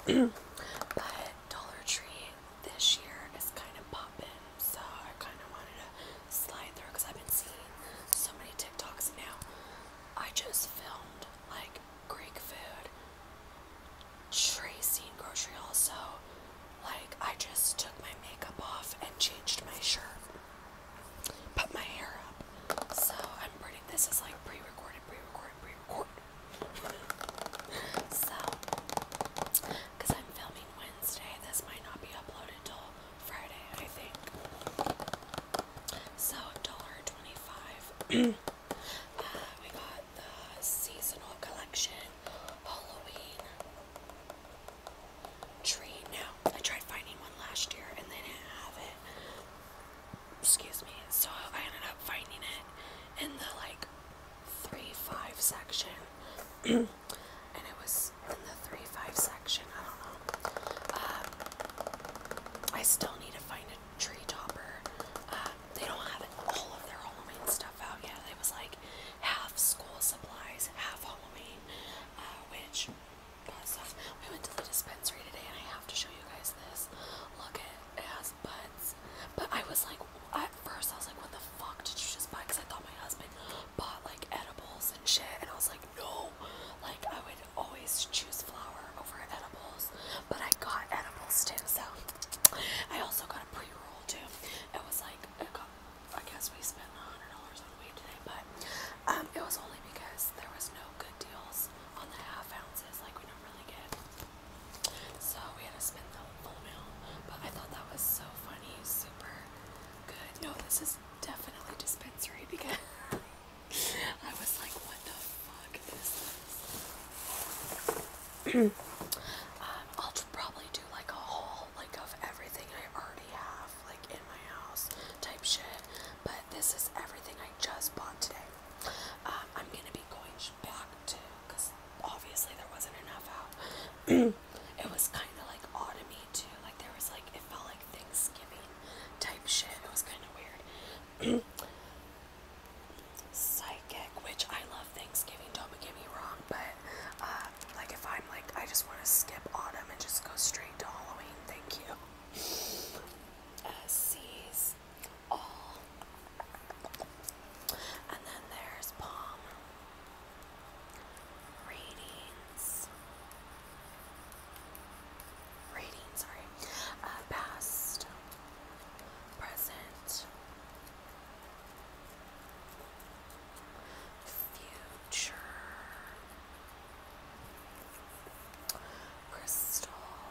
But Dollar Tree this year is kind of popping, so I kind of wanted to slide through because I've been seeing so many TikToks now. I just filmed like Greek food, Tracy grocery haul, so like I just took my makeup off and changed my shirt, put my hair up. So I'm pretty. This is like pre-recorded. So, because I'm filming Wednesday, this might not be uploaded till Friday, I think. So $1.25. We got the seasonal collection Halloween tree. Now, I tried finding one last year and they didn't have it. Excuse me. So I ended up finding it in the like 3-5 section. And it was in the 3-5 section. I don't know. I still need to find a tree topper. They don't have all of their Halloween stuff out yet. It was like half school supplies, half Halloween, which was we went to the dispensary today, and I have to show you guys this. Look, it has buds. But I was like, at first I was like, what the fuck did you just buy? Because I thought my husband bought like edibles and shit, and I was like, no. Like, I would always choose flour over edibles, but I got edibles too, so I also got a pre-roll too. It was like, I guess we spent $100 on weed today, but it was only because there was no good deals on the half ounces like we normally get, so we had to spend the full amount. But I thought that was so funny, super good. No, this is definitely dispensary because I was like, what the fuck is this? I'll probably do like a haul like of everything I already have like in my house type shit, but this is everything I just bought today. I'm gonna be going back to, because obviously there wasn't enough out. It was kind of like autumny too, like there was like, it felt like Thanksgiving type shit. It was kind of weird. Psychic, which I love Thanksgiving, don't get me wrong, but like if I'm like, I just want to skip autumn and just go straight to Halloween, thank you. Seas, all, and then there's palm readings, sorry, past, present, future, crystal,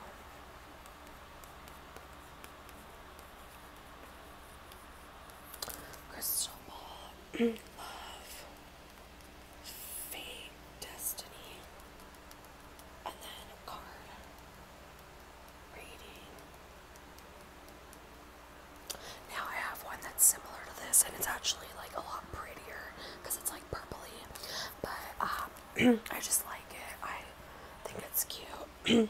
ball, love, fate, destiny, and then card reading. Now I have one that's similar to this, and it's actually like a lot prettier because it's like purpley, but I just like it. I think it's cute.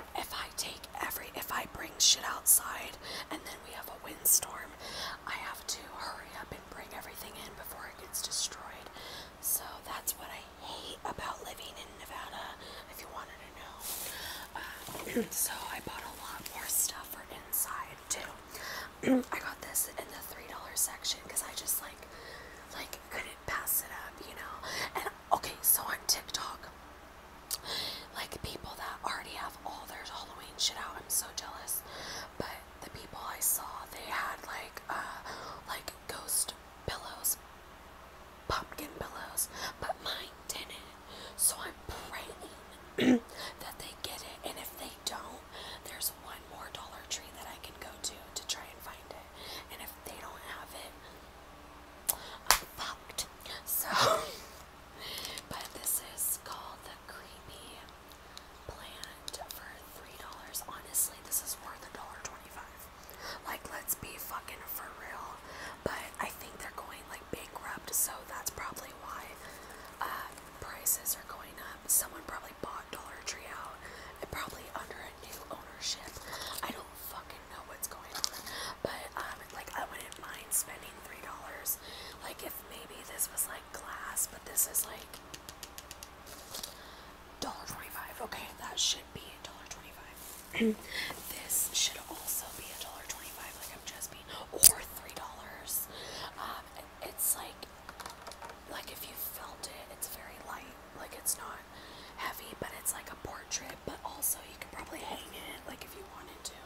If I bring shit outside and then we have a windstorm, I have to hurry up and bring everything in before it gets destroyed. So that's what I hate about living in Nevada, if you wanted to know. So I bought a lot more stuff for inside too. I got this in the $3 section because I just like couldn't pass it up, you know. And okay, so on TikTok, like people that already have all their Halloween shit out, I'm so jealous. But the people I saw, they had like ghost pillows, pumpkin pillows, but mine didn't. So I'm praying that they get it, and if they don't, there's one more Dollar Tree that I can go to try and find it. And if they don't have it, I'm fucked. So, but this is called the Creepy Plant for $3. Honestly, this is worth $1.25. Like, let's be fucking for real. But I think they're going like bankrupt, so that's probably why prices are going up. Someone probably bought Dollar Tree out, and probably under a new ownership. I don't fucking know what's going on, but like I wouldn't mind spending $3. Like if maybe this was like glass, but this is like $1.25. Okay, that should be $1.25. This should also be $1.25, like I'm just being, or $3. It's like if you felt it, it's very light. Like it's not heavy, but it's like a portrait. But also you could probably hang it, like if you wanted to.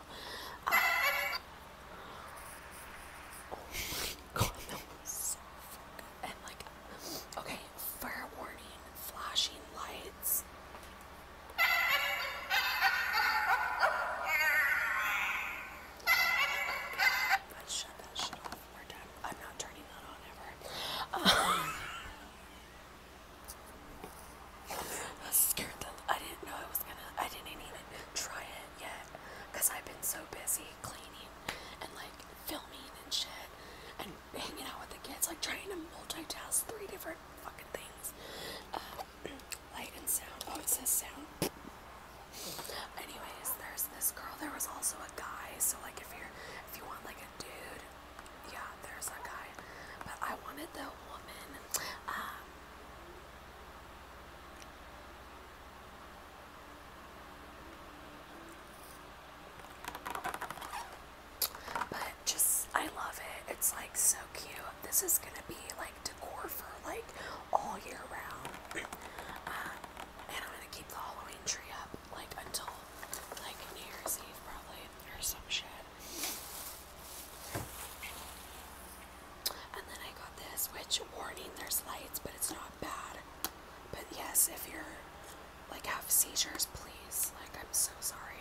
Oh my god, that was so fucking. And like, okay, fair warning, flashing lights. Let's shut that shit off. We're done. I'm not turning that on ever. I was scared that I didn't know I didn't even try it yet. Because I've been so busy cleaning and like filming and shit. And hanging out with the kids. Like trying to multitask 3 different fucking things. Light and sound. Oh, it says sound. Anyways, there's this girl. There was also a guy. So like if you want like a dude, yeah, there's a guy. But I wanted the woman. But just I love it. It's like so cute. This is gonna be like decor for like all year round. And I'm gonna keep the Halloween tree up like until like New Year's Eve probably or some shit. And then I got this, which warning, there's lights, but it's not bad. But yes, if you're like have seizures, please. Like I'm so sorry.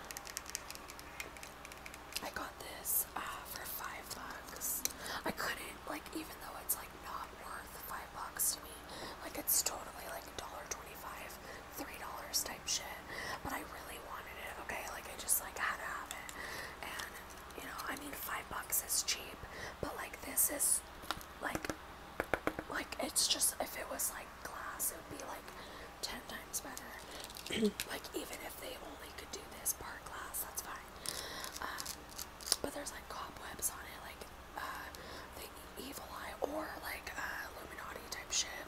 I got this for $5. I couldn't, like, even though it's like not worth $5 to me, like it's totally like $1.25, $3 type shit. But I really wanted it, okay? Like I just like had to have it. And you know, I mean $5 is cheap, but like this is like it's just, if it was like glass, it would be like 10 times better. Like even if they only could do this part glass, that's fine. But there's like cobwebs on it, like the evil eye or like Illuminati type shit.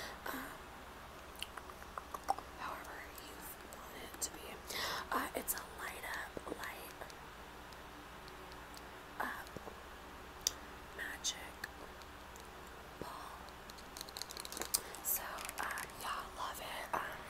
However you want it to be. It's a light up magic ball. So yeah, love it.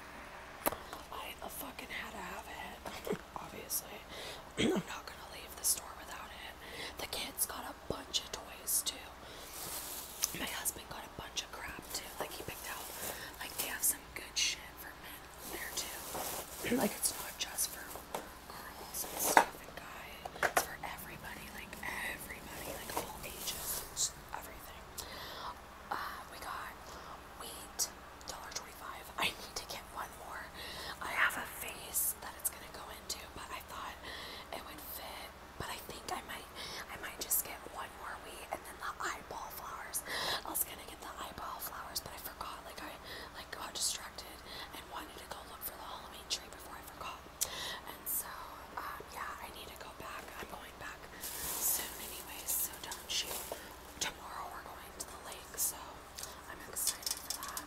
I fucking had to have it. Obviously, I'm not gonna leave the store without it. The kids got a bunch of toys too. My husband got a bunch of crap too. Like he picked out, like they have some good shit for men there too. Like it's not just for girls and stuff and guys. It's for everybody, like all ages, everything. We got wheat, $1.25. I need to get one more. I have a face that it's gonna go into, but I thought it would fit. But I think I might just get one more wheat and then the eyeball flowers. I was gonna get the eyeball flowers, but I forgot. Like I got distracted and wanted to go look for the Halloween tree before I forgot. And so yeah, I need to go back. I'm going back soon anyways, so don't shoot. Tomorrow we're going to the lake, so I'm excited for that.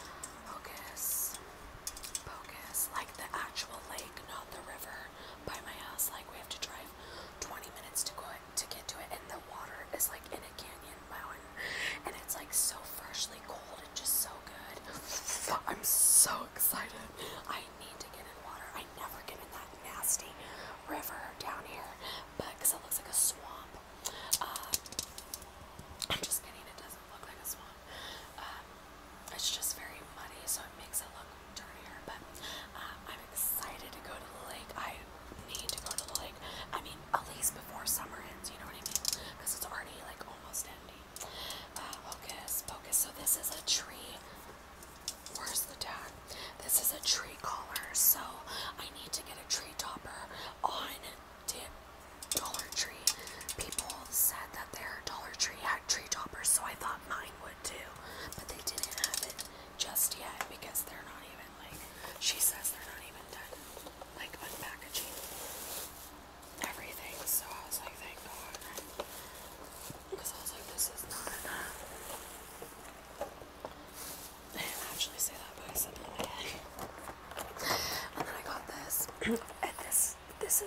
Pocus, like the actual lake, not the river by my house. Like we have to drive 20 minutes to get to it, and the water is like in a canyon mountain, and it's like so freshly cold and just so good. I'm so excited. I need to get in water. I never get in that nasty river down here, but because it looks like a swamp. I'm just kidding, it doesn't look like a swamp. It's just very muddy, so it makes it look dirtier. But I'm excited to go to the lake. I need to go to the lake. I mean, at least before summer ends, you know what I mean? Because it's already like almost ending. Pocus. So this is a tree. Where's the tag? This is a tree collar. So I need to get a tree topper on Dollar Tree. People said that their Dollar Tree had tree toppers, so I thought mine would too. But they didn't have it just yet because they're not even like, she says they're not even done like unpackaging everything. So I was like, thank God. Because I was like, this is not enough. I didn't actually say that, but I said it in my head. And then I got this. And this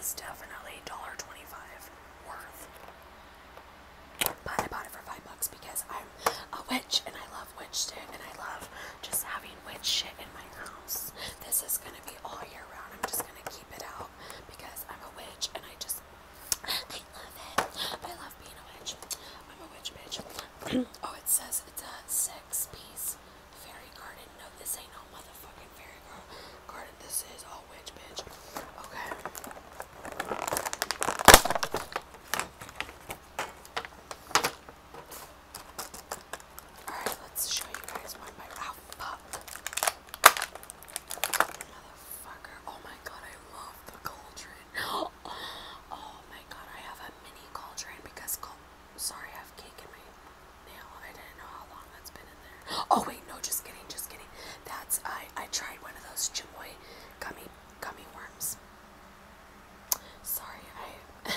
witched it, and I love just having witch shit in my house. This is gonna be all year round. I'm just gonna keep it out because I'm a witch, and I love it. I love being a witch. I'm a witch bitch. Oh, it says it's a 6-piece fairy garden. No, this ain't no motherfucking fairy garden. This is all witch bitch. Okay. Alright, let's show you guys one by fuck. Motherfucker. Oh my god, I love the cauldron. Oh my god, I have a mini cauldron because sorry, I have cake in my nail. I didn't know how long that's been in there. Oh wait, no, just kidding, just kidding. That's I tried one of those Chamoy gummy worms. Sorry, I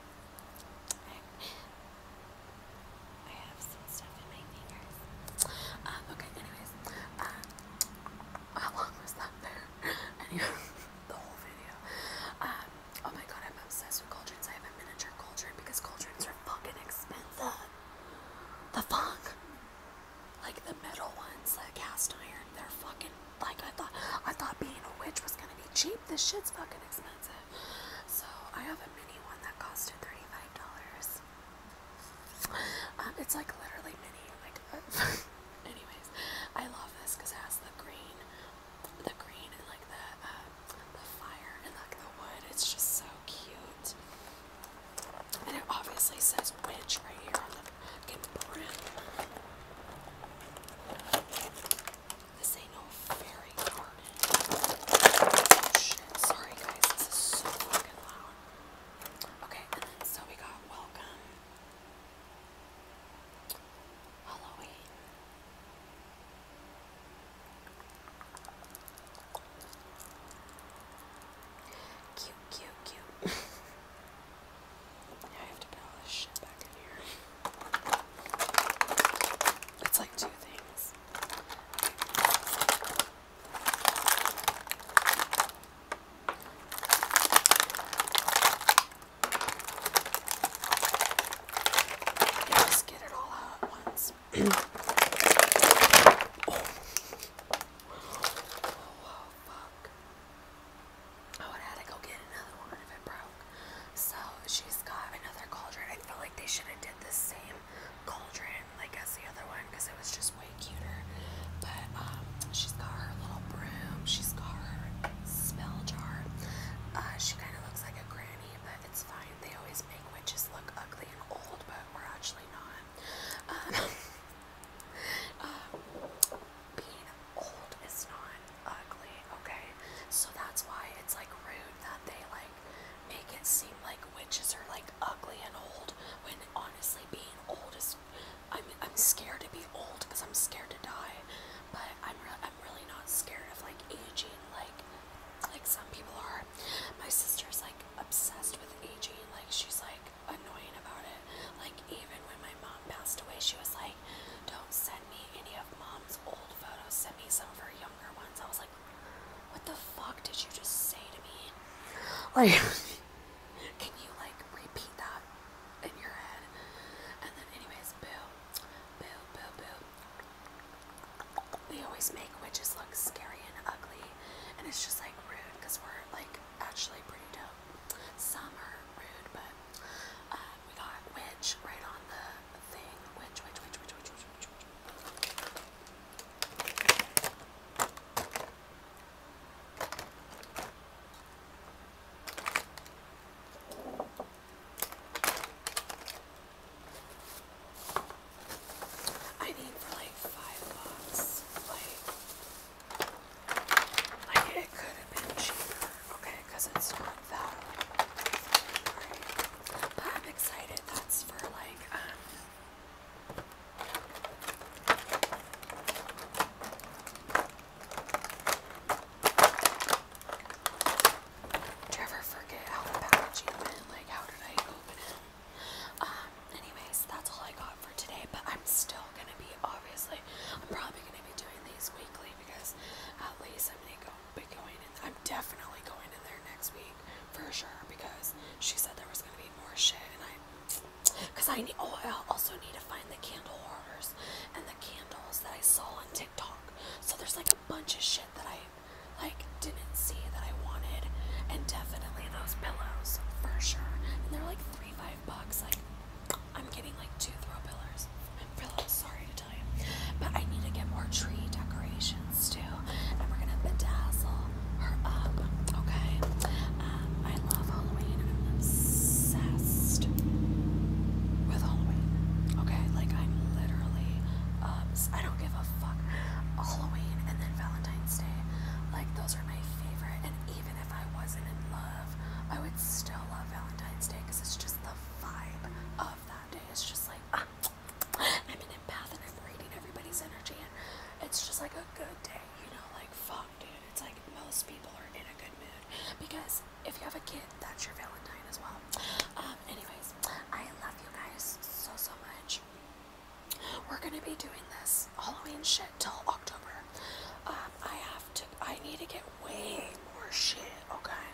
have some stuff in my fingers. Okay, anyways. How long was that there? Anyway, the whole video. Oh my god, I'm obsessed with cauldrons. I have a miniature cauldron because cauldrons are fucking expensive. The fuck? Like the metal ones, like cast iron, they're fucking, like I thought being a witch was gonna be cheap. This shit's fucking expensive. So I have a mini one that costed $35. It's like literally mini, like anyways, I love this because it has the green and like the fire and like the wood. It's just so cute. And it obviously says witch right here on the fucking brim. This ain't no fairy garden. Oh shit, sorry guys, this is so fucking loud. Okay, and then so we got welcome. Halloween. Cute. Yeah, I have to put all this shit back in here. It's like two things. Yeah, just get it all out at once. Whoa, fuck. Oh, I had to go get another one if it broke. So she's got another cauldron. I feel like they should have did the same cauldron like as the other one because it was just way cuter. But she's got her little broom. She's got her spell jar. She kind of looks like a granny, but it's fine. They always make witches look ugly and old, but we're actually not. Being old is not ugly, okay? So that's why it's like rude that they like make it seem like witches are like ugly and old when honestly being old is I'm scared to be old because I'm scared to die, but I'm really not scared of like aging like some people are. My sister's like obsessed with aging, like she's like annoying about it. Like even when my mom passed away, she was like, don't send me any of mom's old photos, send me some of her younger ones. I was like, what the fuck did you just say to me? Like, can you like repeat that in your head? And then anyways, boo. They always make witches look scary and ugly, and it's just like rude because we're like actually pretty dope. Some are rude, but we got witch right on the thing. Witch. I need for like $5. Like it could have been cheaper, okay? Because it's not that great. But I'm excited. That's for like do you ever forget how the packaging went? Like, how did I open it? Anyways, that's all I got for today, but I'm still gonna be, obviously, I'm probably gonna be doing these weekly because at least I'm gonna be going in, I'm definitely going in there next week, for sure, because she said there was gonna be more shit, and I also need to find the candle hoarders and the candles that I saw bunch of shit that I like didn't see that I wanted, and definitely those pillows for sure. And they're like $3-5. Like I'm getting like 2 throw pillows. Sorry to tell you, but I need to get more tree decorations too, and we're gonna bedazzle her up. Okay. I love Halloween. I'm obsessed with Halloween. Okay, like I'm literally, I don't give a fuck. Halloween and then Valentine's Day, like those are my favorite. And even if I wasn't in love, I would still love Valentine's Day because it's just the vibe of that day. It's just like I'm an empath and I'm reading everybody's energy, and it's just like a good day, you know. Like fuck, dude. It's like most people are in a good mood because if you have a kid, that's your Valentine as well. Anyways, I love you guys so much. We're gonna be doing this Halloween shit till October. I need to get way more shit, okay?